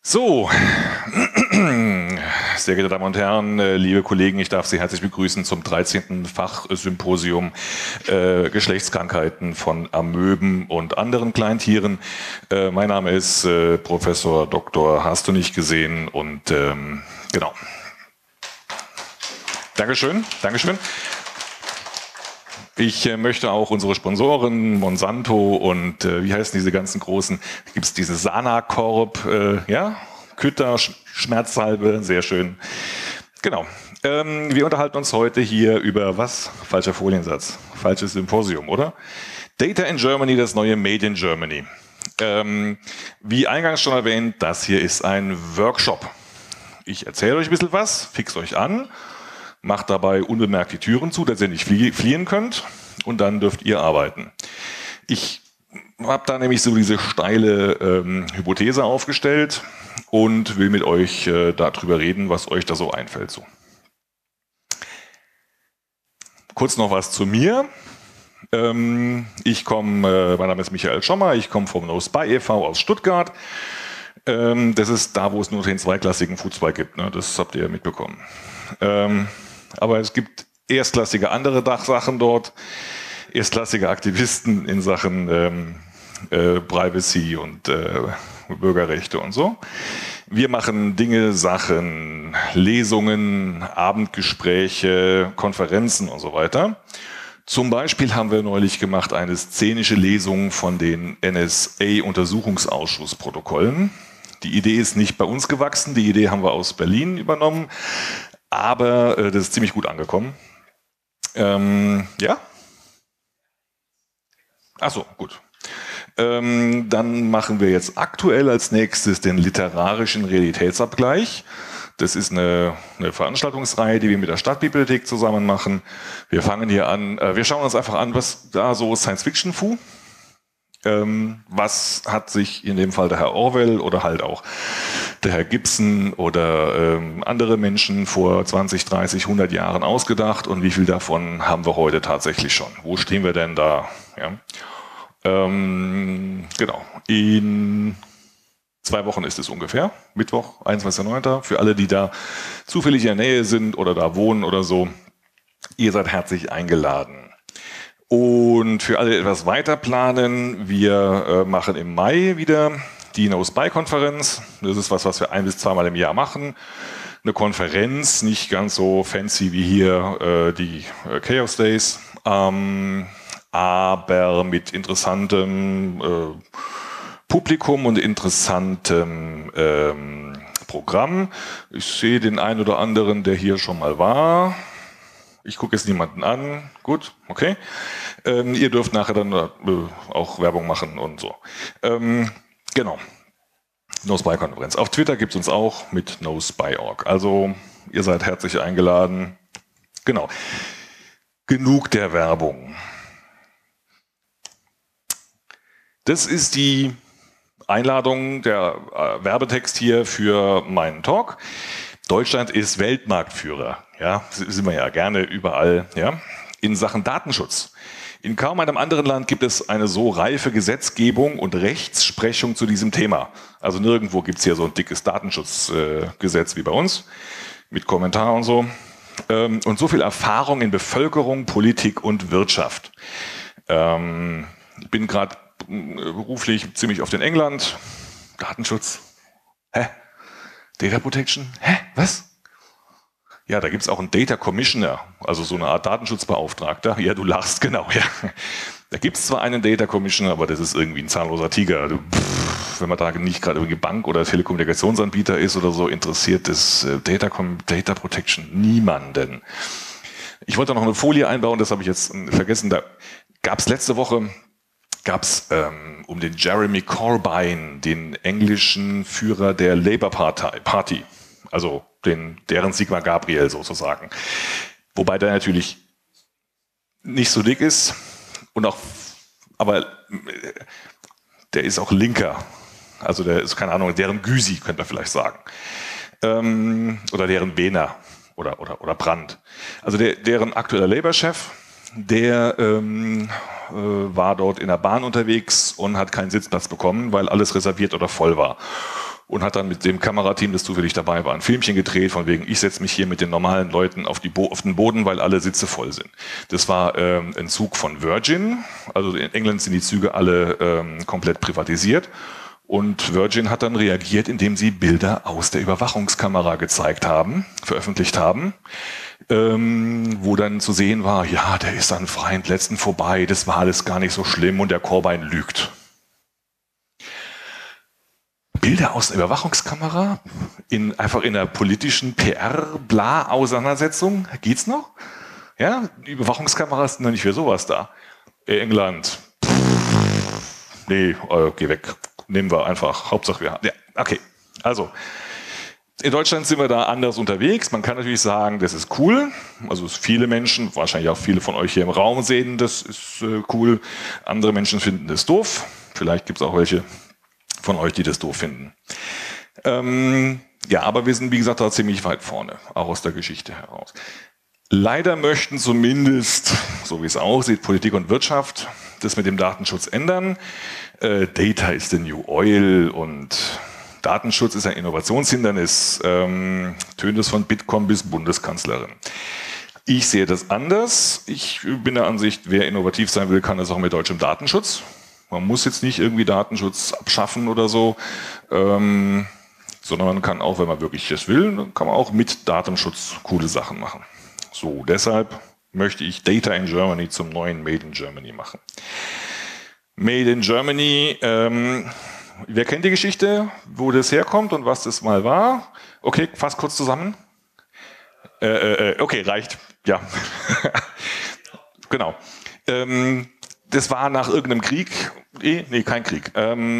So, sehr geehrte Damen und Herren, liebe Kollegen, ich darf Sie herzlich begrüßen zum 13. Fachsymposium Geschlechtskrankheiten von Amöben und anderen Kleintieren. Mein Name ist Professor Dr. Hast du nicht gesehen und genau. Dankeschön, Dankeschön. Ich möchte auch unsere Sponsoren, Monsanto und wie heißen diese ganzen großen, gibt es diese Sana-Korb, ja, Kütter, Schmerzsalbe, sehr schön. Genau. Wir unterhalten uns heute hier über was? Falscher Foliensatz, falsches Symposium, oder? Data in Germany, das neue Made in Germany. Wie eingangs schon erwähnt, das hier ist ein Workshop. Ich erzähle euch ein bisschen was, fix euch an. Macht dabei unbemerkt die Türen zu, dass ihr nicht fliehen könnt und dann dürft ihr arbeiten. Ich habe da nämlich so diese steile Hypothese aufgestellt und will mit euch darüber reden, was euch da so einfällt. So. Kurz noch was zu mir. Mein Name ist Michael Schommer, ich komme vom NoSpy e.V. aus Stuttgart. Das ist da, wo es nur den zweiklassigen Fußball gibt, ne? Das habt ihr ja mitbekommen. Aber es gibt erstklassige andere Sachen dort, erstklassige Aktivisten in Sachen Privacy und Bürgerrechte und so. Wir machen Dinge, Sachen, Lesungen, Abendgespräche, Konferenzen und so weiter. Zum Beispiel haben wir neulich gemacht eine szenische Lesung von den NSA-Untersuchungsausschussprotokollen. Die Idee ist nicht bei uns gewachsen, die Idee haben wir aus Berlin übernommen. Aber das ist ziemlich gut angekommen. Ja? Achso, gut. Dann machen wir jetzt aktuell als nächstes den literarischen Realitätsabgleich. Das ist eine Veranstaltungsreihe, die wir mit der Stadtbibliothek zusammen machen. Wir fangen hier an, wir schauen uns einfach an, was da so Science-Fiction-Fu. Was hat sich in dem Fall der Herr Orwell oder halt auch der Herr Gibson oder andere Menschen vor 20, 30, 100 Jahren ausgedacht und wie viel davon haben wir heute tatsächlich schon? Wo stehen wir denn da? Ja. Genau, in 2 Wochen ist es ungefähr, Mittwoch, 21.09. Für alle, die da zufällig in der Nähe sind oder da wohnen oder so, ihr seid herzlich eingeladen. Und für alle, die etwas weiter planen, wir machen im Mai wieder die NoSpy-Konferenz. Das ist was wir 1- bis 2-mal im Jahr machen. Eine Konferenz, nicht ganz so fancy wie hier die Chaos Days, aber mit interessantem Publikum und interessantem Programm. Ich sehe den einen oder anderen, der hier schon mal war. Ich gucke jetzt niemanden an. Gut, okay. Ihr dürft nachher dann auch Werbung machen und so. Genau. NoSpy-Konferenz. Auf Twitter gibt es uns auch mit NoSpy.org. Also ihr seid herzlich eingeladen. Genau. Genug der Werbung. Das ist die Einladung, der Werbetext hier für meinen Talk. Deutschland ist Weltmarktführer, ja, sind wir ja gerne überall, ja, in Sachen Datenschutz. In kaum einem anderen Land gibt es eine so reife Gesetzgebung und Rechtsprechung zu diesem Thema. Also nirgendwo gibt es hier so ein dickes Datenschutzgesetz wie bei uns, mit Kommentar und so. Und so viel Erfahrung in Bevölkerung, Politik und Wirtschaft. Ich bin gerade beruflich ziemlich oft in England. Datenschutz. Hä? Data Protection? Hä? Was? Ja, da gibt es auch einen Data Commissioner, also so eine Art Datenschutzbeauftragter. Ja, du lachst, genau, ja. Da gibt es zwar einen Data Commissioner, aber das ist irgendwie ein zahnloser Tiger. Wenn man da nicht gerade irgendwie Bank oder Telekommunikationsanbieter ist oder so, interessiert das Data Protection niemanden. Ich wollte noch eine Folie einbauen, das habe ich jetzt vergessen. Da gab es letzte Woche um den Jeremy Corbyn, den englischen Führer der Labour Party, also deren Sigmar Gabriel sozusagen. Wobei der natürlich nicht so dick ist aber der ist auch Linker. Also der ist, keine Ahnung, deren Gysi, könnte man vielleicht sagen. Oder deren Wehner oder Brandt. Also deren aktueller Labour-Chef, der war dort in der Bahn unterwegs und hat keinen Sitzplatz bekommen, weil alles reserviert oder voll war. und hat dann mit dem Kamerateam, das zufällig dabei war, ein Filmchen gedreht, von wegen, ich setze mich hier mit den normalen Leuten auf den Boden, weil alle Sitze voll sind. Das war ein Zug von Virgin, also in England sind die Züge alle komplett privatisiert. Und Virgin hat dann reagiert, indem sie Bilder aus der Überwachungskamera gezeigt haben, veröffentlicht haben, wo dann zu sehen war, ja, der ist an freien Plätzen vorbei, das war alles gar nicht so schlimm und der Corbyn lügt. Bilder aus der Überwachungskamera einfach in einer politischen PR-Bla-Auseinandersetzung, geht's noch? Ja, die Überwachungskameras sind noch nicht für sowas da. England, nee, geh weg. Nehmen wir einfach. Hauptsache wir haben. Ja, okay. Also, in Deutschland sind wir da anders unterwegs. Man kann natürlich sagen, das ist cool. Also viele Menschen, wahrscheinlich auch viele von euch hier im Raum sehen, das ist cool. Andere Menschen finden das doof. Vielleicht gibt es auch welche von euch, die das doof finden. Ja, aber wir sind, wie gesagt, da ziemlich weit vorne, auch aus der Geschichte heraus. Leider möchten zumindest, so wie es aussieht, Politik und Wirtschaft das mit dem Datenschutz ändern. Data is the new oil und Datenschutz ist ein Innovationshindernis. Tönt es von Bitkom bis Bundeskanzlerin. Ich sehe das anders. Ich bin der Ansicht, wer innovativ sein will, kann das auch mit deutschem Datenschutz. Man muss jetzt nicht irgendwie Datenschutz abschaffen oder so, sondern man kann auch, wenn man wirklich das will, dann kann man auch mit Datenschutz coole Sachen machen. So, deshalb möchte ich Data in Germany zum neuen Made in Germany machen. Made in Germany, wer kennt die Geschichte, wo das herkommt und was das mal war? Okay, fass kurz zusammen. Okay, reicht. Ja. Genau. Das war nach irgendeinem Krieg. Nee, kein Krieg.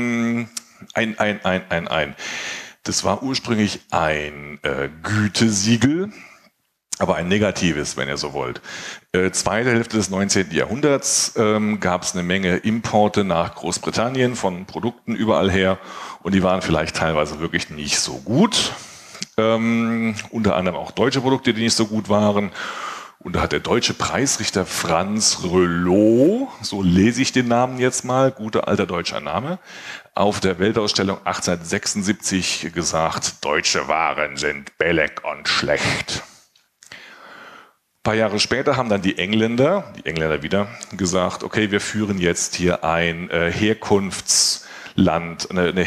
Das war ursprünglich ein Gütesiegel, aber ein negatives, wenn ihr so wollt. Zweite Hälfte des 19. Jahrhunderts gab es eine Menge Importe nach Großbritannien von Produkten überall her und die waren vielleicht teilweise wirklich nicht so gut. Unter anderem auch deutsche Produkte, die nicht so gut waren. Und da hat der deutsche Preisrichter Franz Reuleaux, so lese ich den Namen jetzt mal, guter alter deutscher Name, auf der Weltausstellung 1876 gesagt, deutsche Waren sind billig und schlecht. Ein paar Jahre später haben dann die Engländer wieder gesagt, okay, wir führen jetzt hier ein Herkunftsland, eine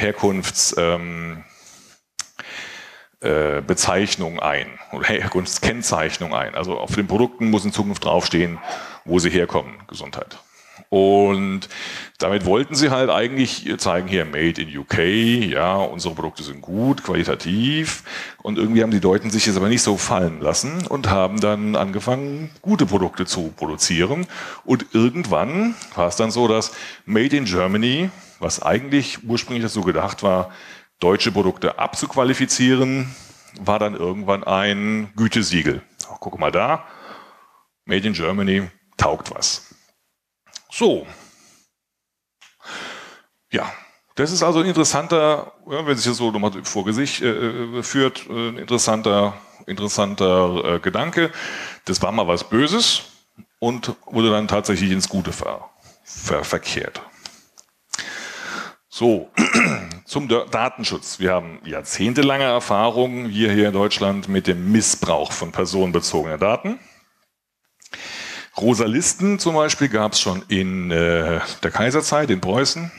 Herkunftsbezeichnung ein, oder Herkunftskennzeichnung ein. Also auf den Produkten muss in Zukunft draufstehen, wo sie herkommen, Gesundheit. Und damit wollten sie halt eigentlich zeigen, hier Made in UK, ja, unsere Produkte sind gut, qualitativ. Und irgendwie haben die Deutschen sich das aber nicht so fallen lassen und haben dann angefangen, gute Produkte zu produzieren. Und irgendwann war es dann so, dass Made in Germany, was eigentlich ursprünglich dazu gedacht war, deutsche Produkte abzuqualifizieren, war dann irgendwann ein Gütesiegel. Auch guck mal da, Made in Germany taugt was. So. Ja, das ist also ein interessanter, wenn sich das so nochmal vor Gesicht führt, ein interessanter Gedanke. Das war mal was Böses und wurde dann tatsächlich ins Gute verkehrt. So, zum Datenschutz. Wir haben jahrzehntelange Erfahrung hier in Deutschland mit dem Missbrauch von personenbezogenen Daten. Rosa Listen zum Beispiel gab es schon in der Kaiserzeit in Preußen.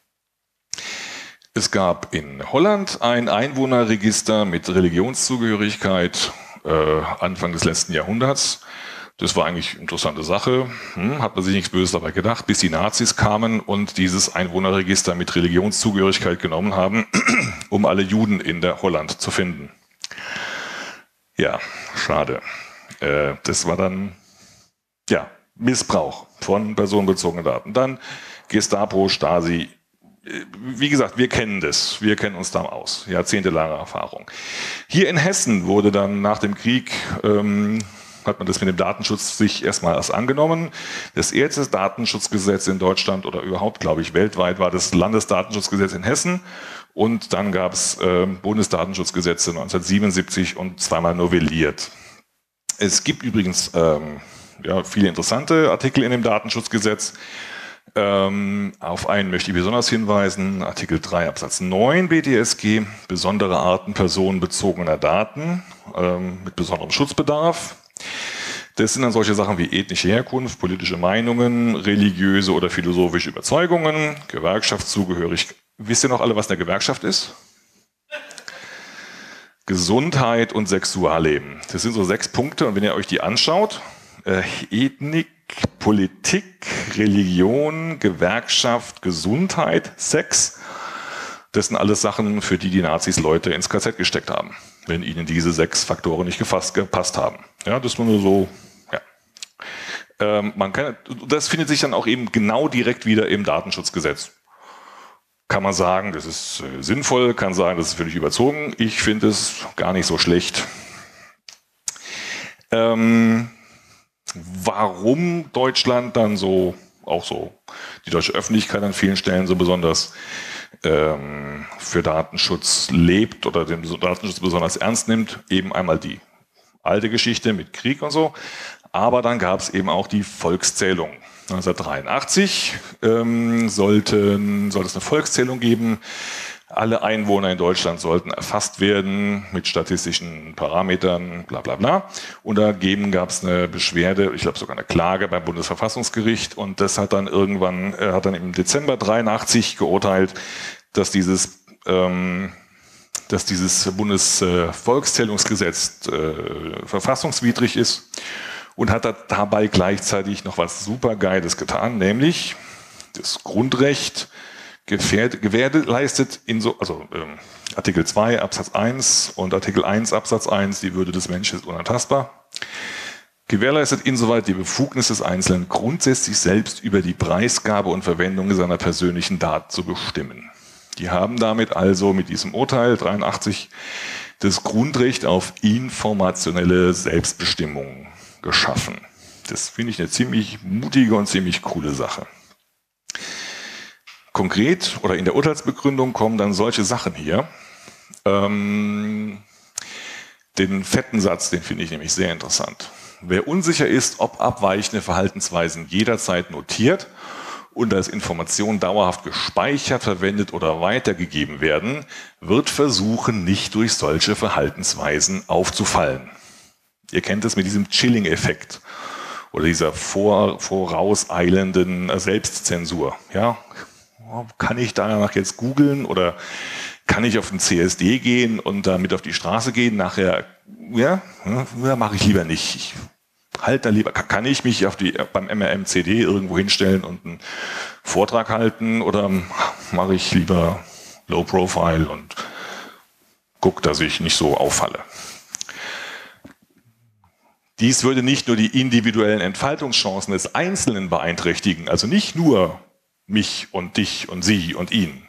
Es gab in Holland ein Einwohnerregister mit Religionszugehörigkeit Anfang des letzten Jahrhunderts. Das war eigentlich eine interessante Sache, hat man sich nichts Böses dabei gedacht, bis die Nazis kamen und dieses Einwohnerregister mit Religionszugehörigkeit genommen haben, um alle Juden in der Holland zu finden. Ja, schade. Das war dann ja, Missbrauch von personenbezogenen Daten. Dann Gestapo, Stasi. Wie gesagt, wir kennen das. Wir kennen uns da aus. Jahrzehntelange Erfahrung. Hier in Hessen wurde dann nach dem Krieg, hat man das mit dem Datenschutz sich erstmal erst angenommen. Das erste Datenschutzgesetz in Deutschland oder überhaupt, glaube ich, weltweit war das Landesdatenschutzgesetz in Hessen. Und dann gab es Bundesdatenschutzgesetze 1977 und zweimal novelliert. Es gibt übrigens viele interessante Artikel in dem Datenschutzgesetz. Auf einen möchte ich besonders hinweisen, Artikel 3 Absatz 9 BDSG, besondere Arten personenbezogener Daten mit besonderem Schutzbedarf. Das sind dann solche Sachen wie ethnische Herkunft, politische Meinungen, religiöse oder philosophische Überzeugungen, Gewerkschaftszugehörigkeit. Wisst ihr noch alle, was eine Gewerkschaft ist? Gesundheit und Sexualleben. Das sind so 6 Punkte und wenn ihr euch die anschaut, Ethnik, Politik, Religion, Gewerkschaft, Gesundheit, Sex, das sind alles Sachen, für die die Nazis Leute ins KZ gesteckt haben, wenn ihnen diese 6 Faktoren nicht gepasst haben. Ja, das war nur so, ja. Das findet sich dann auch eben genau direkt wieder im Datenschutzgesetz. Kann man sagen, das ist sinnvoll, kann sagen, das ist völlig überzogen. Ich finde es gar nicht so schlecht. Warum Deutschland dann so, auch so die deutsche Öffentlichkeit an vielen Stellen so besonders für Datenschutz lebt oder den Datenschutz besonders ernst nimmt, eben einmal die alte Geschichte mit Krieg und so, aber dann gab es eben auch die Volkszählung. 1983 sollte es eine Volkszählung geben. Alle Einwohner in Deutschland sollten erfasst werden mit statistischen Parametern, bla bla bla. Und dagegen gab es eine Beschwerde, ich glaube sogar eine Klage beim Bundesverfassungsgericht. Und das hat dann irgendwann, im Dezember 83 geurteilt, dass dieses Bundesvolkszählungsgesetz verfassungswidrig ist und hat dabei gleichzeitig noch was Supergeiles getan, nämlich das Grundrecht gewährleistet Artikel 2 Absatz 1 und Artikel 1 Absatz 1, die Würde des Menschen ist unantastbar, gewährleistet insoweit die Befugnis des Einzelnen grundsätzlich selbst über die Preisgabe und Verwendung seiner persönlichen Daten zu bestimmen. Die haben damit also mit diesem Urteil 83 das Grundrecht auf informationelle Selbstbestimmung geschaffen. Das finde ich eine ziemlich mutige und ziemlich coole Sache. Konkret oder in der Urteilsbegründung kommen dann solche Sachen hier. Den fetten Satz, den finde ich nämlich sehr interessant. Wer unsicher ist, ob abweichende Verhaltensweisen jederzeit notiert und als Information dauerhaft gespeichert, verwendet oder weitergegeben werden, wird versuchen, nicht durch solche Verhaltensweisen aufzufallen. Ihr kennt es mit diesem Chilling-Effekt oder dieser vorauseilenden Selbstzensur. Ja? Kann ich danach jetzt googeln oder kann ich auf den CSD gehen und damit auf die Straße gehen? Nachher, mache ich lieber nicht. Ich halte da lieber. Kann ich mich beim MRM-CD irgendwo hinstellen und einen Vortrag halten oder mache ich lieber Low Profile und gucke, dass ich nicht so auffalle? Dies würde nicht nur die individuellen Entfaltungschancen des Einzelnen beeinträchtigen, also nicht nur mich und dich und sie und ihn,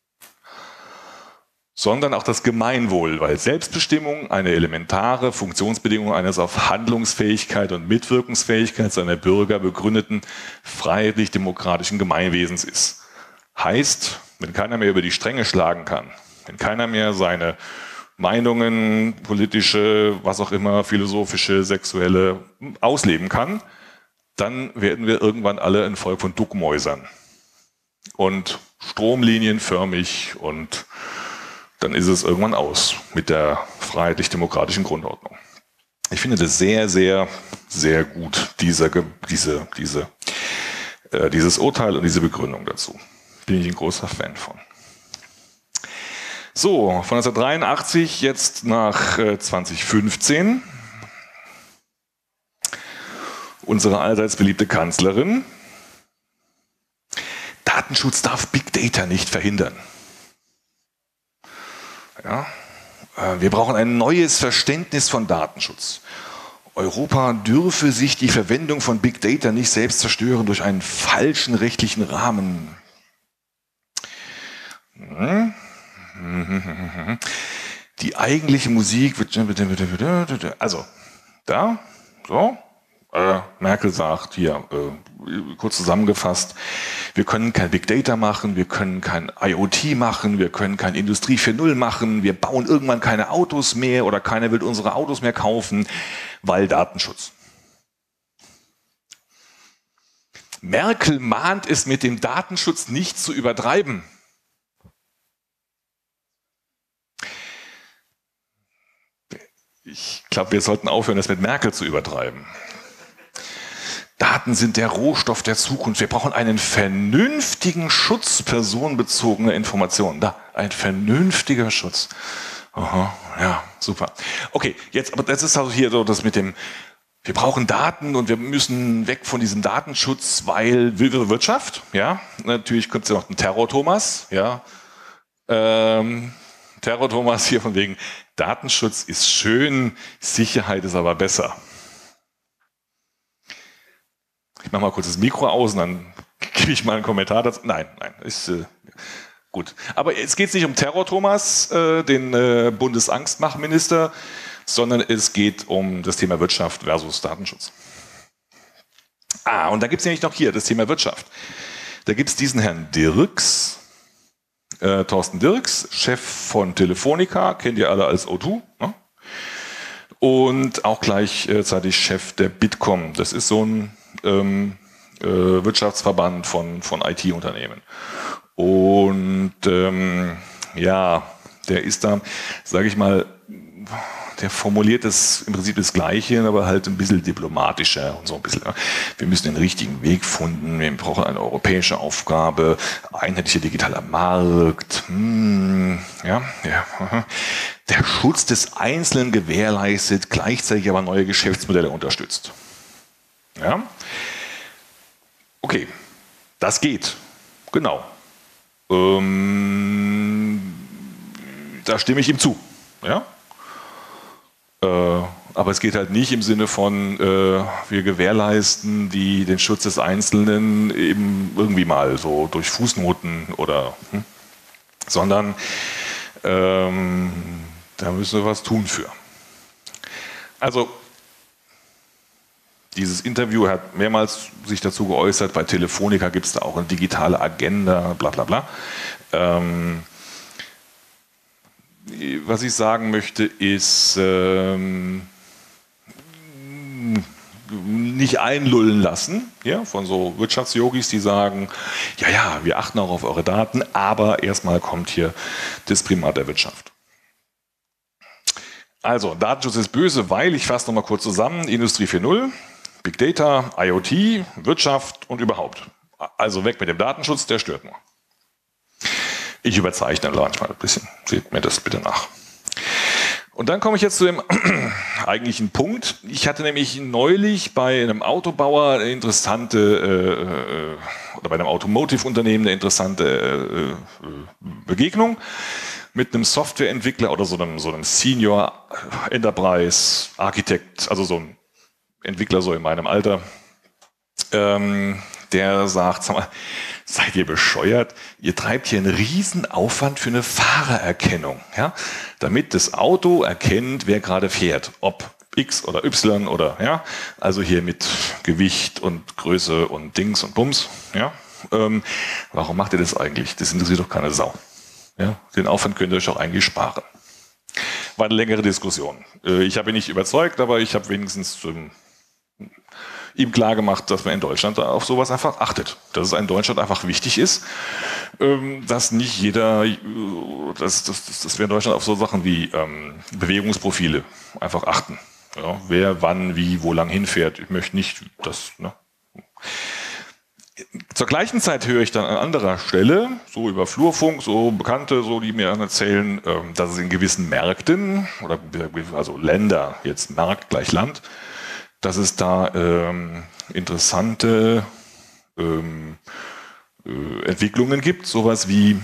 sondern auch das Gemeinwohl, weil Selbstbestimmung eine elementare Funktionsbedingung eines auf Handlungsfähigkeit und Mitwirkungsfähigkeit seiner Bürger begründeten freiheitlich-demokratischen Gemeinwesens ist. Heißt, wenn keiner mehr über die Stränge schlagen kann, wenn keiner mehr seine Meinungen, politische, was auch immer, philosophische, sexuelle ausleben kann, dann werden wir irgendwann alle ein Volk von Duckmäusern und stromlinienförmig und dann ist es irgendwann aus mit der freiheitlich-demokratischen Grundordnung. Ich finde das sehr, sehr, sehr gut, dieses Urteil und diese Begründung dazu. Bin ich ein großer Fan von. So, von 1983 jetzt nach 2015. Unsere allseits beliebte Kanzlerin. Datenschutz darf Big Data nicht verhindern. Ja, wir brauchen ein neues Verständnis von Datenschutz. Europa dürfe sich die Verwendung von Big Data nicht selbst zerstören durch einen falschen rechtlichen Rahmen. Die eigentliche Musik wird, also da, so, Merkel sagt hier, kurz zusammengefasst, wir können kein Big Data machen, wir können kein IoT machen, wir können kein Industrie 4.0 machen, wir bauen irgendwann keine Autos mehr oder keiner will unsere Autos mehr kaufen, weil Datenschutz. Merkel mahnt es mit dem Datenschutz nicht zu übertreiben. Ich glaube, wir sollten aufhören, das mit Merkel zu übertreiben. Daten sind der Rohstoff der Zukunft. Wir brauchen einen vernünftigen Schutz personenbezogener Informationen. Da, ein vernünftiger Schutz. Aha, ja, super. Okay, jetzt, aber das ist also hier so das mit dem, wir brauchen Daten und wir müssen weg von diesem Datenschutz, weil wilde Wirtschaft, ja. Natürlich kommt ja noch ein Terror-Thomas, ja. Terror-Thomas hier von wegen, Datenschutz ist schön, Sicherheit ist aber besser. Ich mache mal kurz das Mikro aus und dann gebe ich mal einen Kommentar dazu. Nein, ist gut. Aber jetzt geht es nicht um Terror-Thomas, den Bundesangstmachminister, sondern es geht um das Thema Wirtschaft versus Datenschutz. Und da gibt es nämlich noch hier das Thema Wirtschaft. Da gibt es diesen Herrn Dirks, Thorsten Dirks, Chef von Telefonica, kennt ihr alle als O2, ne? Und auch gleichzeitig Chef der Bitkom. Das ist so ein Wirtschaftsverband von IT-Unternehmen. Und ja, der ist da, sage ich mal, der formuliert das im Prinzip das Gleiche, aber halt ein bisschen diplomatischer und so ein bisschen. Wir müssen den richtigen Weg finden, wir brauchen eine europäische Aufgabe, einheitlicher digitaler Markt, ja. Der Schutz des Einzelnen gewährleistet, gleichzeitig aber neue Geschäftsmodelle unterstützt. Ja? Okay, das geht, genau. Da stimme ich ihm zu, ja. Aber es geht halt nicht im Sinne von, wir gewährleisten den Schutz des Einzelnen eben irgendwie mal so durch Fußnoten oder, sondern da müssen wir was tun für. Also, dieses Interview hat mehrmals sich dazu geäußert, bei Telefonica gibt es da auch eine digitale Agenda, bla bla bla. Was ich sagen möchte, ist nicht einlullen lassen, ja, von so Wirtschaftsyogis, die sagen, ja, wir achten auch auf eure Daten, aber erstmal kommt hier das Primat der Wirtschaft. Also, Datenschutz ist böse, weil, ich fasse nochmal kurz zusammen, Industrie 4.0, Big Data, IoT, Wirtschaft und überhaupt. Also weg mit dem Datenschutz, der stört nur. Ich überzeichne manchmal ein bisschen, seht mir das bitte nach. Und dann komme ich jetzt zu dem eigentlichen Punkt. Ich hatte nämlich neulich bei einem Autobauer eine interessante, oder bei einem Automotive-Unternehmen eine interessante Begegnung mit einem Softwareentwickler oder so einem Senior Enterprise Architekt, also so ein Entwickler so in meinem Alter, der sagt, sag mal, seid ihr bescheuert? Ihr treibt hier einen riesen Aufwand für eine Fahrererkennung, ja? Damit das Auto erkennt, wer gerade fährt, ob X oder Y oder, ja, also hier mit Gewicht und Größe und Dings und Bums, ja. Warum macht ihr das eigentlich? Das interessiert doch keine Sau. Ja? Den Aufwand könnt ihr euch auch eigentlich sparen. War eine längere Diskussion. Ich habe ihn nicht überzeugt, aber ich habe wenigstens ihm klar gemacht, dass man in Deutschland auf sowas einfach achtet. Dass es in Deutschland einfach wichtig ist, dass nicht jeder, dass wir in Deutschland auf so Sachen wie Bewegungsprofile einfach achten. Ja, wer, wann, wie, wo lang hinfährt. Ich möchte nicht, dass... Ne? Zur gleichen Zeit höre ich dann an anderer Stelle, so über Flurfunk, so Bekannte, so die mir erzählen, dass es in gewissen Märkten, oder also Länder, jetzt Markt gleich Land, dass es da interessante Entwicklungen gibt, sowas wie,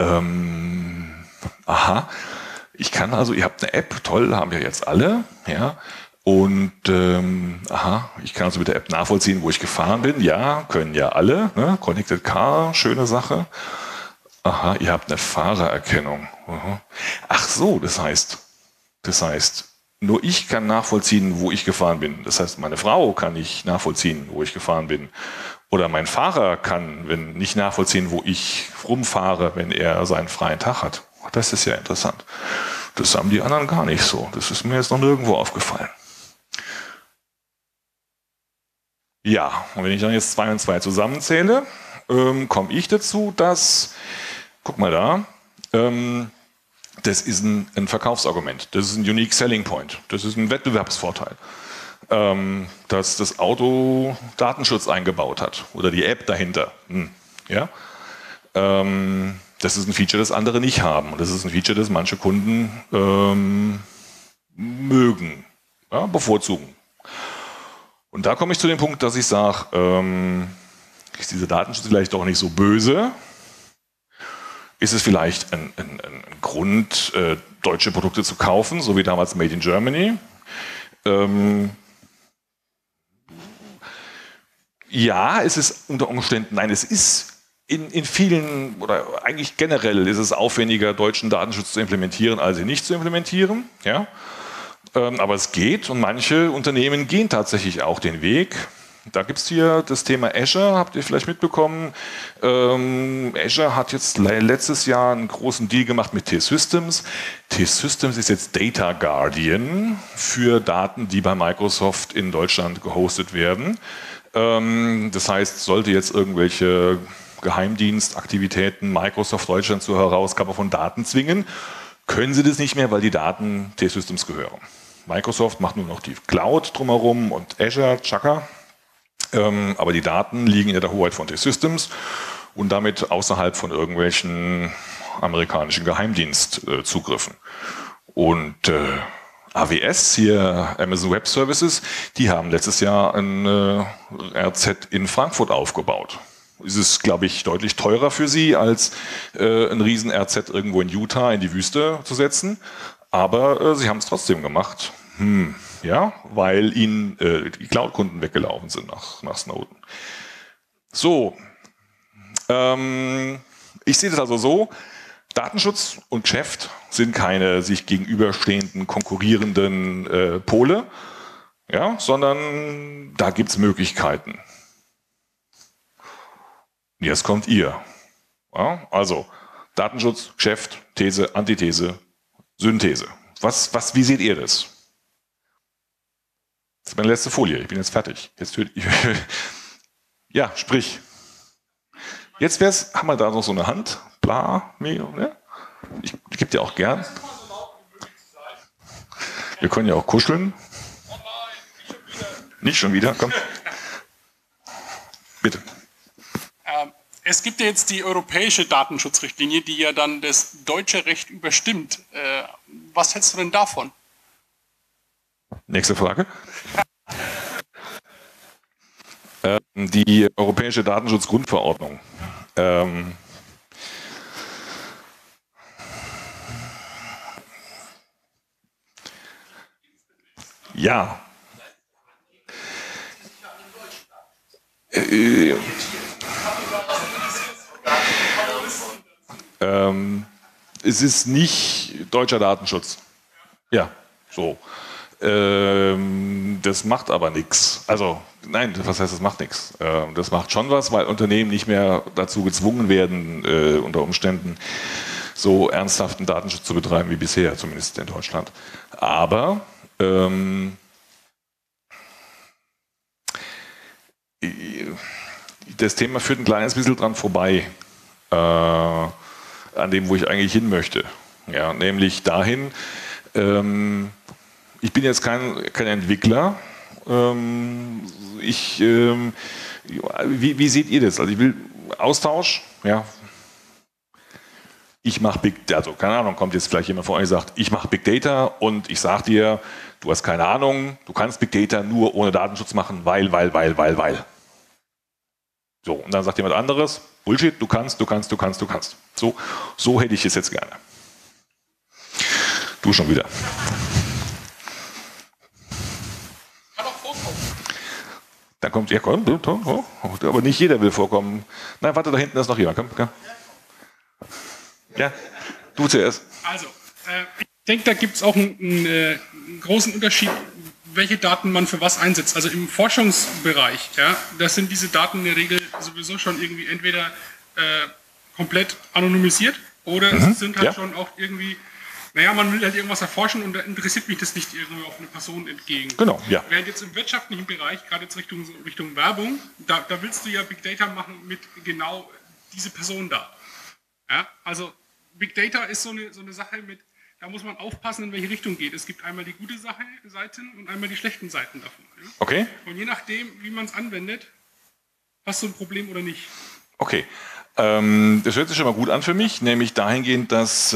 ich kann also, ihr habt eine App, toll, haben wir jetzt alle, ja, und ich kann also mit der App nachvollziehen, wo ich gefahren bin, ja, können ja alle, ne? Connected Car, schöne Sache. Aha, ihr habt eine Fahrererkennung. Aha. Ach so, das heißt, nur ich kann nachvollziehen, wo ich gefahren bin. Das heißt, meine Frau kann nicht nachvollziehen, wo ich gefahren bin. Oder mein Fahrer kann nicht nachvollziehen, wo ich rumfahre, wenn er seinen freien Tag hat. Das ist ja interessant. Das haben die anderen gar nicht so. Das ist mir jetzt noch nirgendwo aufgefallen. Ja, und wenn ich dann jetzt 2 und 2 zusammenzähle, komme ich dazu, dass, guck mal da, das ist ein Verkaufsargument, das ist ein Unique Selling Point, das ist ein Wettbewerbsvorteil, dass das Auto Datenschutz eingebaut hat oder die App dahinter. Ja? Das ist ein Feature, das andere nicht haben und das ist ein Feature, das manche Kunden mögen, ja, bevorzugen. Und da komme ich zu dem Punkt, dass ich sage, ist dieser Datenschutz vielleicht doch nicht so böse? Ist es vielleicht ein Grund, deutsche Produkte zu kaufen, so wie damals Made in Germany? Ja, es ist unter Umständen, nein, es ist in vielen oder eigentlich generell ist es aufwendiger, deutschen Datenschutz zu implementieren, als ihn nicht zu implementieren. Ja? Aber es geht und manche Unternehmen gehen tatsächlich auch den Weg. Da gibt es hier das Thema Azure, habt ihr vielleicht mitbekommen. Azure hat jetzt letztes Jahr einen großen Deal gemacht mit T-Systems. T-Systems ist jetzt Data Guardian für Daten, die bei Microsoft in Deutschland gehostet werden. Das heißt, sollte jetzt irgendwelche Geheimdienstaktivitäten Microsoft Deutschland zur Herausgabe von Daten zwingen, können sie das nicht mehr, weil die Daten T-Systems gehören. Microsoft macht nur noch die Cloud drumherum und Azure, Chaka. Aber die Daten liegen in der Hoheit von T-Systems und damit außerhalb von irgendwelchen amerikanischen Geheimdienstzugriffen. Und AWS, hier Amazon Web Services, die haben letztes Jahr ein RZ in Frankfurt aufgebaut. Es ist, glaube ich, deutlich teurer für sie, als ein riesen RZ irgendwo in Utah in die Wüste zu setzen. Aber sie haben es trotzdem gemacht. Ja, weil ihnen die Cloud-Kunden weggelaufen sind nach Snowden. So, ich sehe das also so, Datenschutz und Geschäft sind keine sich gegenüberstehenden, konkurrierenden Pole, ja, sondern da gibt es Möglichkeiten. Jetzt kommt ihr. Ja, also Datenschutz, Geschäft, These, Antithese, Synthese. Wie seht ihr das? Das ist meine letzte Folie, ich bin jetzt fertig. Jetzt ja, sprich. Jetzt haben wir da noch so eine Hand. Bla, ne? Ich gebe dir auch gern. Wir können ja auch kuscheln. Nicht schon wieder, komm. Bitte. Es gibt ja jetzt die europäische Datenschutzrichtlinie, die ja dann das deutsche Recht überstimmt. Was hältst du denn davon? Nächste Frage. Die Europäische Datenschutzgrundverordnung. Ja. Es ist nicht deutscher Datenschutz. Ja, so. Das macht aber nichts. Also, nein, was heißt, das macht nichts? Das macht schon was, weil Unternehmen nicht mehr dazu gezwungen werden, unter Umständen so ernsthaften Datenschutz zu betreiben wie bisher, zumindest in Deutschland. Aber das Thema führt ein kleines bisschen dran vorbei, an dem, wo ich eigentlich hin möchte. Ja, nämlich dahin, ich bin jetzt kein Entwickler. Wie seht ihr das? Also ich will Austausch, ja. Ich mache Big Data, also keine Ahnung, kommt jetzt vielleicht jemand vor euch und sagt, ich mache Big Data und ich sage dir, du hast keine Ahnung, du kannst Big Data nur ohne Datenschutz machen, weil. So, und dann sagt jemand anderes, Bullshit, du kannst. So hätte ich es jetzt gerne. Du schon wieder. Kann auch vorkommen. Dann kommt, ja komm, aber nicht jeder will vorkommen. Nein, warte, da hinten ist noch jemand, komm. Ja, du zuerst. Also, ich denke, da gibt es auch einen großen Unterschied, welche Daten man für was einsetzt. Also im Forschungsbereich, ja, das sind diese Daten in der Regel sowieso schon irgendwie entweder komplett anonymisiert oder es sind halt schon auch irgendwie Naja, man will halt irgendwas erforschen und da interessiert mich das nicht irgendwie auf eine Person entgegen. Genau, ja. Während jetzt im wirtschaftlichen Bereich, gerade jetzt Richtung Werbung, da willst du ja Big Data machen mit genau diese Person da. Ja, also Big Data ist so eine Sache mit, da muss man aufpassen, in welche Richtung geht. Es gibt einmal die gute Seiten und einmal die schlechten Seiten davon. Ja? Okay. Und je nachdem, wie man es anwendet, hast du ein Problem oder nicht. Okay. Das hört sich schon mal gut an für mich, nämlich dahingehend, dass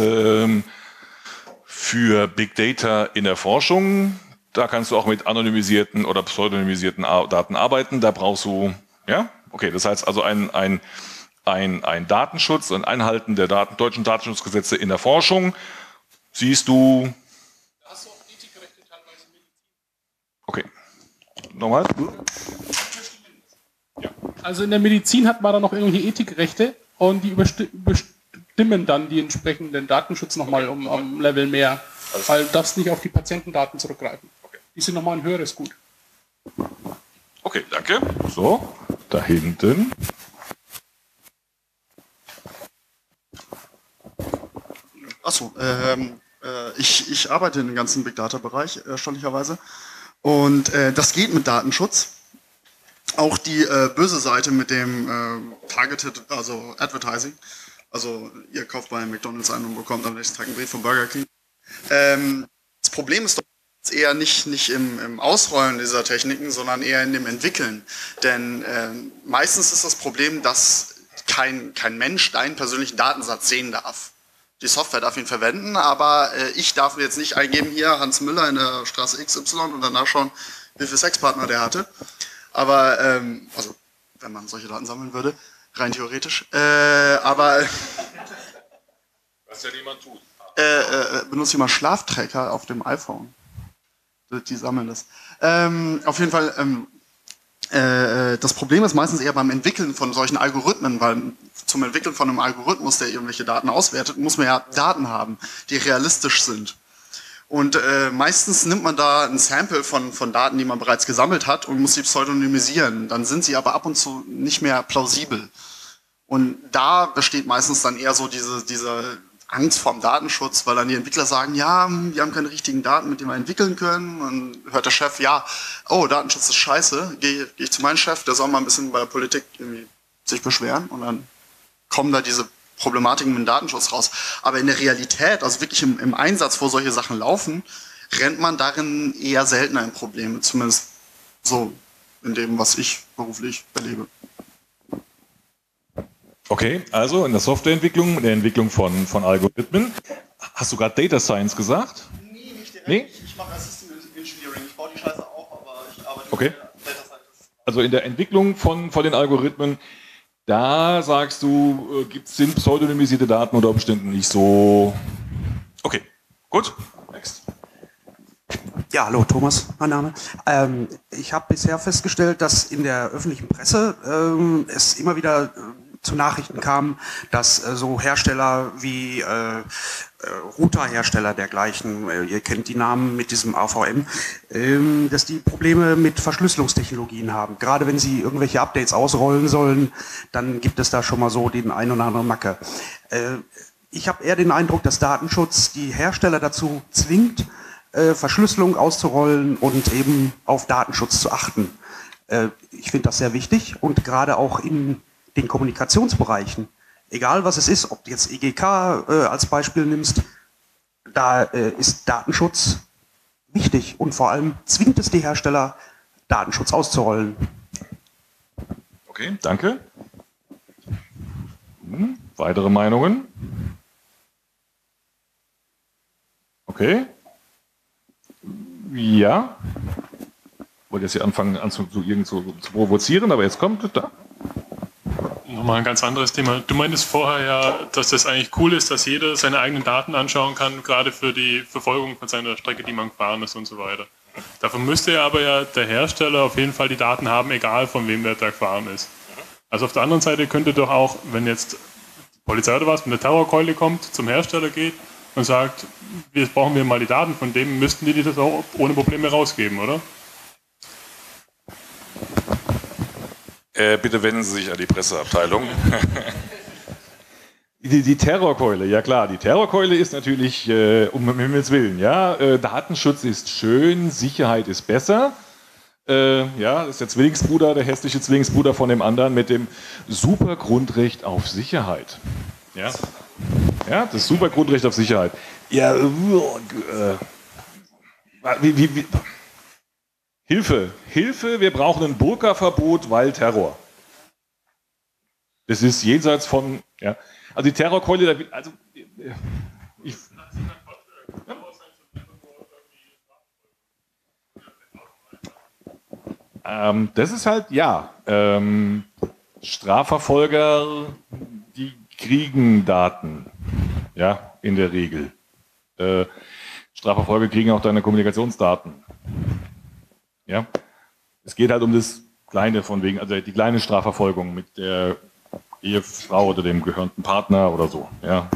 für Big Data in der Forschung, da kannst du auch mit anonymisierten oder pseudonymisierten Daten arbeiten. Da brauchst du, ja, okay, das heißt also ein Datenschutz und Einhalten der deutschen Datenschutzgesetze in der Forschung. Siehst du. Da hast du auch Ethikrechte teilweise mit. Okay. Nochmal? Ja. Also in der Medizin hat man da noch irgendwelche Ethikrechte und die bestimmen dann die entsprechenden Datenschutz nochmal um ein Level mehr. Weil du darfst nicht auf die Patientendaten zurückgreifen. Okay. Die sind nochmal ein höheres Gut. Okay, danke. So, da hinten. Achso, ich arbeite in dem ganzen Big Data Bereich, erstaunlicherweise. Und das geht mit Datenschutz. Auch die böse Seite mit dem Targeted, also Advertising. Also ihr kauft bei McDonald's ein und bekommt am nächsten Tag einen Brief von Burger King. Das Problem ist doch eher nicht im Ausrollen dieser Techniken, sondern eher in dem Entwickeln. Denn meistens ist das Problem, dass kein Mensch deinen persönlichen Datensatz sehen darf. Die Software darf ihn verwenden, aber ich darf jetzt nicht eingeben, hier Hans Müller in der Straße XY und danach schauen, wie viele Sexpartner der hatte. Aber, also, wenn man solche Daten sammeln würde, rein theoretisch. Aber... Was ja niemand tut. Benutzt jemand Schlaftracker auf dem iPhone? Die sammeln das. Auf jeden Fall, das Problem ist meistens eher beim Entwickeln von solchen Algorithmen, weil zum Entwickeln von einem Algorithmus, der irgendwelche Daten auswertet, muss man ja Daten haben, die realistisch sind. Und meistens nimmt man da ein Sample von Daten, die man bereits gesammelt hat und muss sie pseudonymisieren. Dann sind sie aber ab und zu nicht mehr plausibel. Und da besteht meistens dann eher so diese Angst vorm Datenschutz, weil dann die Entwickler sagen, ja, wir haben keine richtigen Daten, mit denen wir entwickeln können. Und hört der Chef, ja, oh, Datenschutz ist scheiße, gehe ich zu meinem Chef, der soll mal ein bisschen bei der Politik irgendwie sich beschweren und dann kommen da diese Problematiken mit dem Datenschutz raus. Aber in der Realität, also wirklich im Einsatz, wo solche Sachen laufen, rennt man darin eher seltener in Probleme, zumindest so in dem, was ich beruflich erlebe. Okay, also in der Softwareentwicklung, in der Entwicklung von Algorithmen. Hast du gerade Data Science gesagt? Nee, nicht direkt. Nee? Ich mache Assistant Engineering. Ich baue die Scheiße auf, aber ich arbeite Okay. mit Data Scientist. Also in der Entwicklung von den Algorithmen, da sagst du, sind pseudonymisierte Daten unter Umständen nicht so... Okay, gut. Next. Ja, hallo, Thomas, mein Name. Ich habe bisher festgestellt, dass in der öffentlichen Presse es immer wieder zu Nachrichten kam, dass so Hersteller wie Routerhersteller dergleichen, ihr kennt die Namen mit diesem AVM, dass die Probleme mit Verschlüsselungstechnologien haben. Gerade wenn sie irgendwelche Updates ausrollen sollen, dann gibt es da schon mal so den ein oder anderen Macke. Ich habe eher den Eindruck, dass Datenschutz die Hersteller dazu zwingt, Verschlüsselung auszurollen und eben auf Datenschutz zu achten. Ich finde das sehr wichtig und gerade auch in den Kommunikationsbereichen, egal was es ist, ob du jetzt EGK als Beispiel nimmst, da ist Datenschutz wichtig und vor allem zwingt es die Hersteller, Datenschutz auszurollen. Okay, danke. Weitere Meinungen? Okay. Ja. Ich wollte jetzt hier anfangen zu provozieren, aber jetzt kommt da. Nochmal ein ganz anderes Thema. Du meintest vorher ja, dass das eigentlich cool ist, dass jeder seine eigenen Daten anschauen kann, gerade für die Verfolgung von seiner Strecke, die man gefahren ist und so weiter. Dafür müsste ja aber ja der Hersteller auf jeden Fall die Daten haben, egal von wem der da gefahren ist. Also auf der anderen Seite könnte doch auch, wenn jetzt die Polizei oder was mit der Terrorkeule kommt, zum Hersteller geht und sagt, jetzt brauchen wir mal die Daten von dem, müssten die das auch ohne Probleme rausgeben, oder? Bitte wenden Sie sich an die Presseabteilung. Die Terrorkeule, ja klar, die Terrorkeule ist natürlich, um Himmels Willen, ja, Datenschutz ist schön, Sicherheit ist besser. Ja, das ist der Zwillingsbruder, der hässliche Zwillingsbruder von dem anderen mit dem Supergrundrecht auf Sicherheit. Ja, ja, das Supergrundrecht auf Sicherheit. Ja, Hilfe, wir brauchen ein Burka-Verbot, weil Terror. Das ist jenseits von, ja, also die Terrorkeule, also ich, das ist halt, ja, Strafverfolger, die kriegen Daten, ja, in der Regel. Strafverfolger kriegen auch deine Kommunikationsdaten. Ja, es geht halt um das Kleine von wegen, also die kleine Strafverfolgung mit der Ehefrau oder dem gehörnten Partner oder so, ja.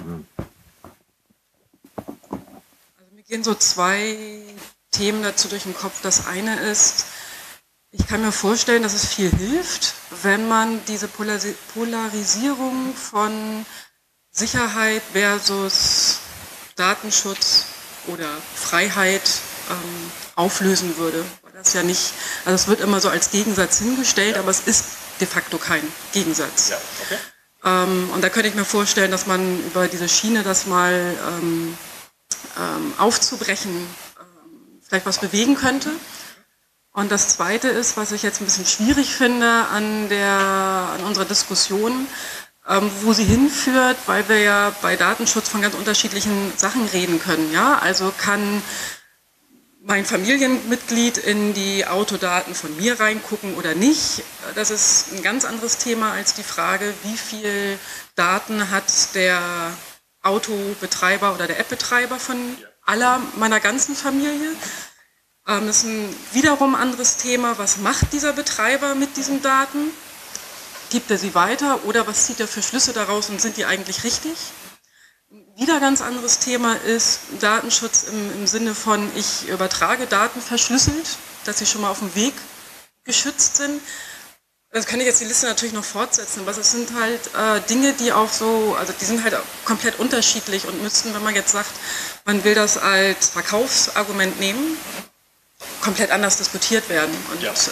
Also mir gehen so zwei Themen dazu durch den Kopf. Das eine ist, ich kann mir vorstellen, dass es viel hilft, wenn man diese Polarisierung von Sicherheit versus Datenschutz oder Freiheit auflösen würde. Weil das ja nicht, also es wird immer so als Gegensatz hingestellt, aber es ist de facto kein Gegensatz. Ja, okay. Und da könnte ich mir vorstellen, dass man über diese Schiene das mal aufzubrechen vielleicht was bewegen könnte. Und das Zweite ist, was ich jetzt ein bisschen schwierig finde an unserer Diskussion, wo sie hinführt, weil wir ja bei Datenschutz von ganz unterschiedlichen Sachen reden können. Ja? Also kann mein Familienmitglied in die Autodaten von mir reingucken oder nicht? Das ist ein ganz anderes Thema als die Frage, wie viel Daten hat der Autobetreiber oder der Appbetreiber von aller meiner ganzen Familie. Das ist ein wiederum anderes Thema. Was macht dieser Betreiber mit diesen Daten? Gibt er sie weiter oder was zieht er für Schlüsse daraus und sind die eigentlich richtig? Wieder ganz anderes Thema ist Datenschutz im Sinne von, ich übertrage Daten verschlüsselt, dass sie schon mal auf dem Weg geschützt sind. Das kann ich jetzt die Liste natürlich noch fortsetzen, aber es sind halt Dinge, die auch so, also die sind halt komplett unterschiedlich und müssten, wenn man jetzt sagt, man will das als Verkaufsargument nehmen, komplett anders diskutiert werden. Und ja.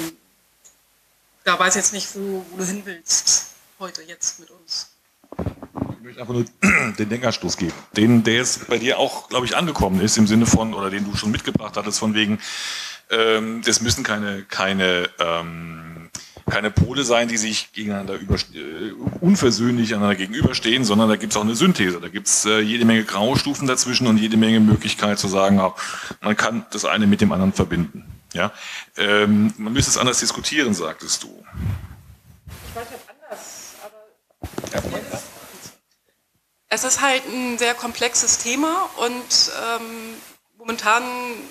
Da weiß ich jetzt nicht, wo du hin willst heute jetzt mit uns. Ich möchte einfach nur den Denkanstoß geben, der jetzt bei dir auch, glaube ich, angekommen ist, im Sinne von, oder den du schon mitgebracht hattest, von wegen, das müssen keine Pole sein, die sich gegeneinander unversöhnlich einander gegenüberstehen, sondern da gibt es auch eine Synthese. Da gibt es jede Menge Graustufen dazwischen und jede Menge Möglichkeit zu sagen, man kann das eine mit dem anderen verbinden. Ja? Man müsste es anders diskutieren, sagtest du. Ich weiß nicht anders, aber es ist halt ein sehr komplexes Thema und momentan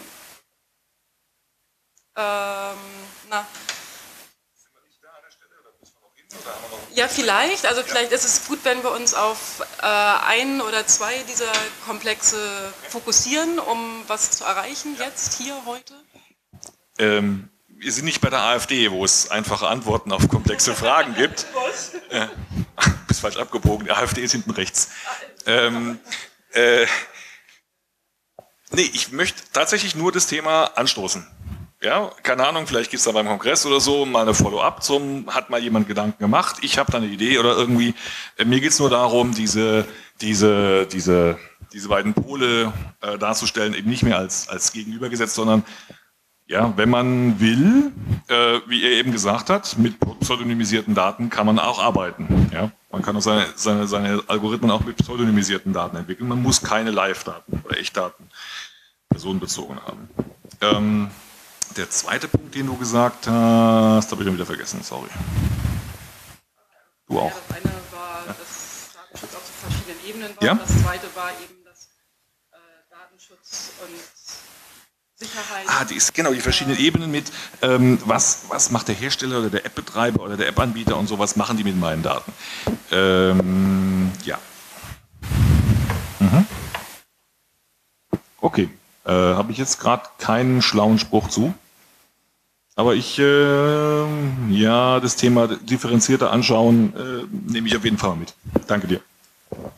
ja, vielleicht. Also vielleicht ist es gut, wenn wir uns auf ein oder zwei dieser Komplexe fokussieren, um was zu erreichen, jetzt, hier, heute. Wir sind nicht bei der AfD, wo es einfache Antworten auf komplexe Fragen gibt. Bist falsch abgebogen, die AfD ist hinten rechts. Nee, ich möchte tatsächlich nur das Thema anstoßen. Ja, keine Ahnung, vielleicht gibt es da beim Kongress oder so mal eine Follow-up hat mal jemand Gedanken gemacht, ich habe da eine Idee oder irgendwie, mir geht es nur darum, diese beiden Pole darzustellen, eben nicht mehr als gegenübergesetzt, sondern ja, wenn man will, wie er eben gesagt hat, mit pseudonymisierten Daten kann man auch arbeiten. Ja? Man kann auch seine Algorithmen auch mit pseudonymisierten Daten entwickeln. Man muss keine Live-Daten oder Echtdaten personenbezogen haben. Der zweite Punkt, den du gesagt hast, habe ich dann wieder vergessen, sorry. Du auch. Ja, das eine war, dass Datenschutz auf so verschiedenen Ebenen war. Ja? Das zweite war eben, dass Datenschutz und Sicherheit. Die verschiedenen Ebenen mit, was macht der Hersteller oder der App-Betreiber oder der App-Anbieter und so, was machen die mit meinen Daten? Ja. Mhm. Okay. Habe ich jetzt gerade keinen schlauen Spruch zu. Aber das Thema differenzierter anschauen, nehme ich auf jeden Fall mit. Danke dir.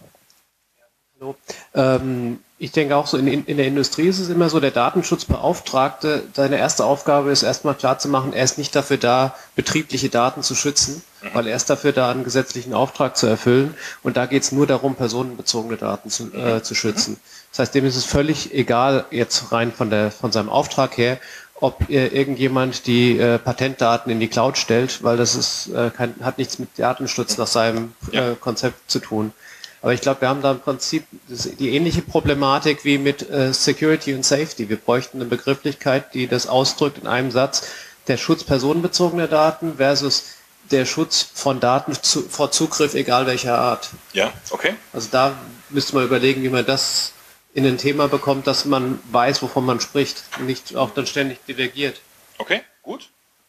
Ich denke auch so, in der Industrie ist es immer so, der Datenschutzbeauftragte, seine erste Aufgabe ist erstmal klarzumachen, er ist nicht dafür da, betriebliche Daten zu schützen, weil er ist dafür da, einen gesetzlichen Auftrag zu erfüllen. Und da geht es nur darum, personenbezogene Daten zu schützen. Das heißt, dem ist es völlig egal, jetzt rein von seinem Auftrag her, ob irgendjemand die Patentdaten in die Cloud stellt, weil das hat nichts mit Datenschutz nach seinem Konzept zu tun. Aber ich glaube, wir haben da im Prinzip die ähnliche Problematik wie mit Security und Safety. Wir bräuchten eine Begrifflichkeit, die das ausdrückt in einem Satz, der Schutz personenbezogener Daten versus der Schutz von Daten vor Zugriff, egal welcher Art. Ja, okay. Also da müsste man überlegen, wie man das in ein Thema bekommt, dass man weiß, wovon man spricht und nicht auch dann ständig divergiert. Okay, gut.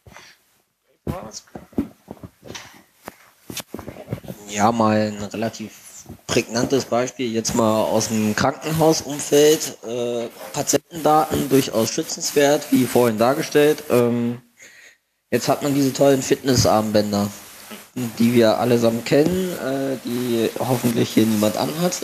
Ja, mal ein relativ prägnantes Beispiel, jetzt mal aus dem Krankenhausumfeld. Patientendaten durchaus schützenswert, wie vorhin dargestellt. Jetzt hat man diese tollen Fitnessarmbänder, die wir allesamt kennen, die hoffentlich hier niemand anhat.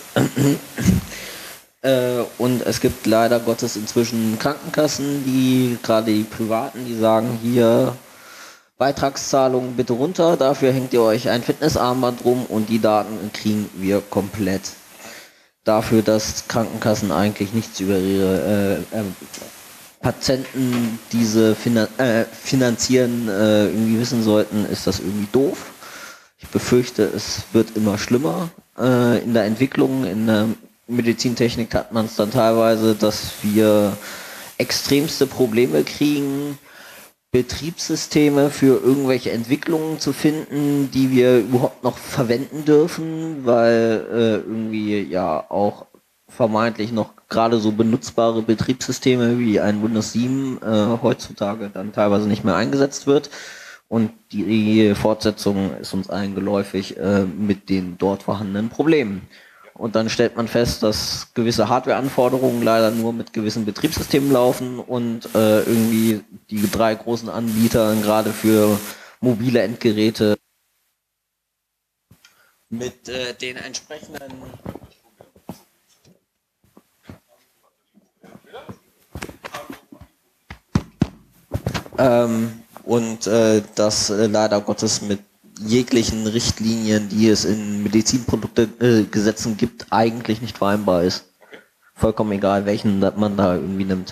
Und es gibt leider Gottes inzwischen Krankenkassen, die gerade die Privaten, die sagen, hier Beitragszahlungen bitte runter, dafür hängt ihr euch ein Fitnessarmband rum und die Daten kriegen wir komplett. Dafür, dass Krankenkassen eigentlich nichts über ihre Patienten diese finanzieren irgendwie wissen sollten, ist das irgendwie doof. Ich befürchte, es wird immer schlimmer. In der Entwicklung, in der Medizintechnik hat man es dann teilweise, dass wir extremste Probleme kriegen, Betriebssysteme für irgendwelche Entwicklungen zu finden, die wir überhaupt noch verwenden dürfen, weil irgendwie ja auch vermeintlich noch gerade so benutzbare Betriebssysteme wie ein Windows 7 heutzutage dann teilweise nicht mehr eingesetzt wird. Und die Fortsetzung ist uns allen geläufig mit den dort vorhandenen Problemen. Und dann stellt man fest, dass gewisse Hardware-Anforderungen leider nur mit gewissen Betriebssystemen laufen und irgendwie die 3 großen Anbieter gerade für mobile Endgeräte mit den entsprechenden das leider Gottes mit jeglichen Richtlinien, die es in Medizinproduktegesetzen gibt, eigentlich nicht vereinbar ist. Vollkommen egal, welchen man da irgendwie nimmt.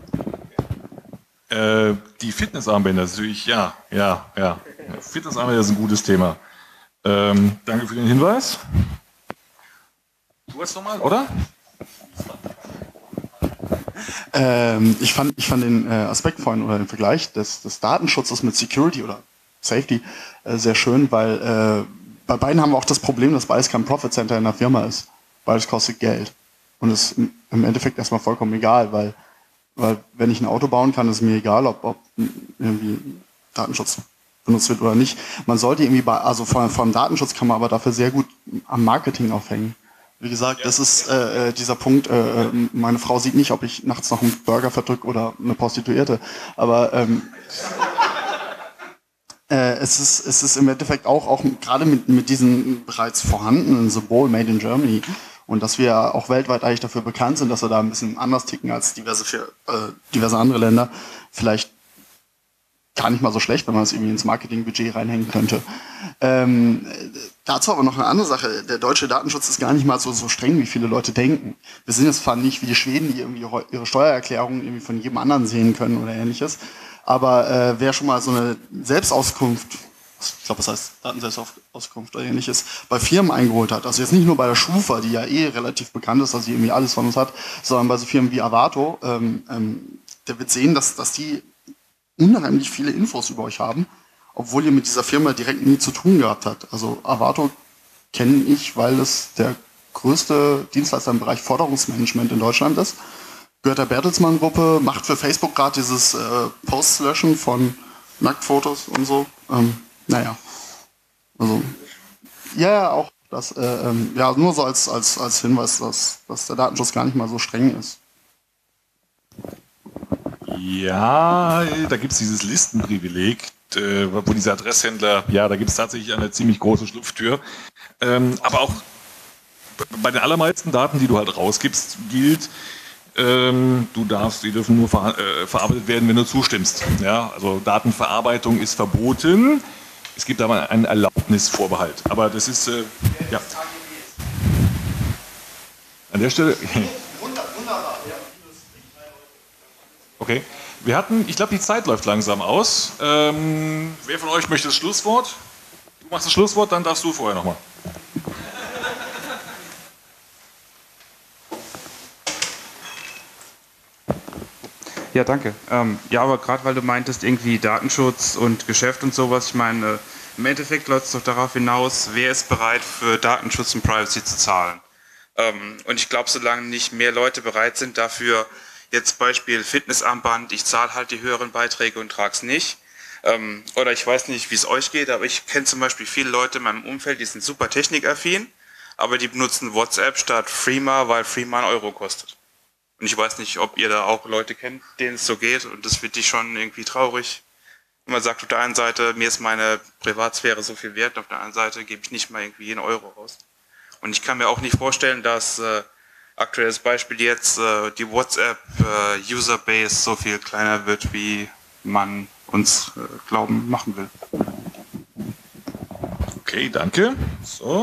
Die Fitnessarmbänder ist natürlich, ja. Fitnessarmbänder ist ein gutes Thema. Danke für den Hinweis. Du hast nochmal, oder? Ich fand den Aspekt vorhin oder den Vergleich des Datenschutzes mit Security oder Safety sehr schön, weil bei beiden haben wir auch das Problem, dass beides kein Profit Center in der Firma ist. Beides kostet Geld. Und ist im Endeffekt erstmal vollkommen egal, weil wenn ich ein Auto bauen kann, ist mir egal, ob irgendwie Datenschutz benutzt wird oder nicht. Man sollte irgendwie vom Datenschutz kann man aber dafür sehr gut am Marketing aufhängen. Wie gesagt, das ist dieser Punkt, meine Frau sieht nicht, ob ich nachts noch einen Burger verdrücke oder eine Prostituierte, aber es ist im Endeffekt auch gerade mit diesen bereits vorhandenen Symbol Made in Germany und dass wir auch weltweit eigentlich dafür bekannt sind, dass wir da ein bisschen anders ticken als diverse andere Länder, vielleicht gar nicht mal so schlecht, wenn man es irgendwie ins Marketingbudget reinhängen könnte. Dazu aber noch eine andere Sache. Der deutsche Datenschutz ist gar nicht mal so streng, wie viele Leute denken. Wir sind jetzt zwar nicht wie die Schweden, die irgendwie ihre Steuererklärungen irgendwie von jedem anderen sehen können oder ähnliches, aber wer schon mal so eine Selbstauskunft, ich glaube, das heißt Datenselbstauskunft oder ähnliches, bei Firmen eingeholt hat, also jetzt nicht nur bei der Schufa, die ja relativ bekannt ist, dass sie irgendwie alles von uns hat, sondern bei so Firmen wie Avato, der wird sehen, dass die unheimlich viele Infos über euch haben, obwohl ihr mit dieser Firma direkt nie zu tun gehabt habt. Also Avato kenne ich, weil es der größte Dienstleister im Bereich Forderungsmanagement in Deutschland ist. Gehört der Bertelsmann-Gruppe, macht für Facebook gerade dieses Posts löschen von Nacktfotos und so. Naja. Also, ja, auch das, nur so als Hinweis, dass der Datenschutz gar nicht mal so streng ist. Ja, da gibt es dieses Listenprivileg, wo diese Adresshändler, ja, da gibt es tatsächlich eine ziemlich große Schlupftür. Aber auch bei den allermeisten Daten, die du halt rausgibst, gilt, die dürfen nur verarbeitet werden, wenn du zustimmst. Ja, also Datenverarbeitung ist verboten. Es gibt aber einen Erlaubnisvorbehalt. Aber das ist, ja. An der Stelle. Okay. Wir hatten, ich glaube, die Zeit läuft langsam aus. Wer von euch möchte das Schlusswort? Du machst das Schlusswort, dann darfst du vorher nochmal. Ja, danke. Ja, aber gerade weil du meintest, irgendwie Datenschutz und Geschäft und sowas, ich meine, im Endeffekt läuft es doch darauf hinaus, wer ist bereit für Datenschutz und Privacy zu zahlen. Und ich glaube, solange nicht mehr Leute bereit sind dafür, jetzt Beispiel Fitnessarmband, ich zahle halt die höheren Beiträge und trage es nicht. Oder ich weiß nicht, wie es euch geht, aber ich kenne zum Beispiel viele Leute in meinem Umfeld, die sind super technikaffin, aber die benutzen WhatsApp statt Freema, weil Freema 1 € kostet. Und ich weiß nicht, ob ihr da auch Leute kennt, denen es so geht, und das finde ich schon irgendwie traurig. Und man sagt auf der einen Seite, mir ist meine Privatsphäre so viel wert, auf der anderen Seite gebe ich nicht mal irgendwie 1 € raus. Und ich kann mir auch nicht vorstellen, dass aktuelles Beispiel jetzt die WhatsApp-Userbase so viel kleiner wird, wie man uns glauben machen will. Okay, danke. So.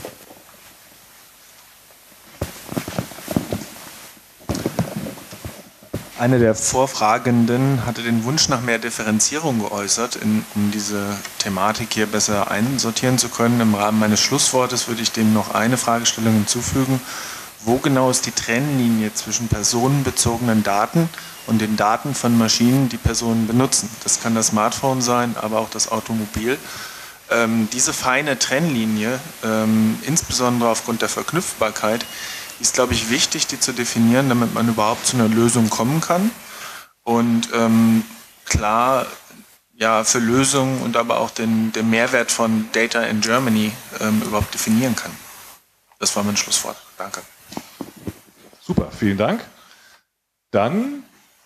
Eine der Vorfragenden hatte den Wunsch nach mehr Differenzierung geäußert, um diese Thematik hier besser einsortieren zu können. Im Rahmen meines Schlusswortes würde ich dem noch eine Fragestellung hinzufügen. Wo genau ist die Trennlinie zwischen personenbezogenen Daten und den Daten von Maschinen, die Personen benutzen? Das kann das Smartphone sein, aber auch das Automobil. Diese feine Trennlinie, insbesondere aufgrund der Verknüpfbarkeit, ist, glaube ich, wichtig, die zu definieren, damit man überhaupt zu einer Lösung kommen kann und klar ja, für Lösungen und aber auch den Mehrwert von Data in Germany überhaupt definieren kann. Das war mein Schlusswort. Danke. Super, vielen Dank. Dann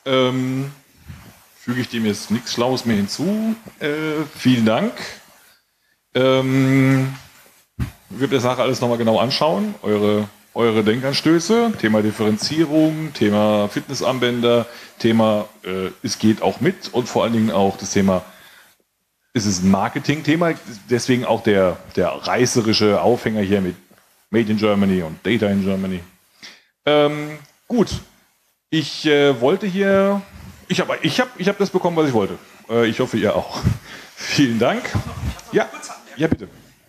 füge ich dem jetzt nichts Schlaues mehr hinzu. Vielen Dank. Ich werde der Sache alles nochmal genau anschauen. Eure Denkanstöße, Thema Differenzierung, Thema Fitnessarmbänder, Thema es geht auch mit und vor allen Dingen auch das Thema, es ist ein Marketing-Thema, deswegen auch der reißerische Aufhänger hier mit Made in Germany und Data in Germany. Gut, ich wollte hier, ich hab das bekommen, was ich wollte. Ich hoffe, ihr auch. Vielen Dank. Ja, ja bitte.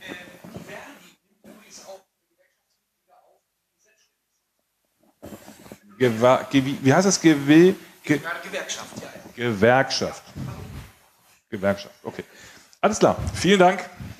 Wie heißt das? Gewerkschaft. Ja. Gewerkschaft. Okay. Alles klar. Vielen Dank.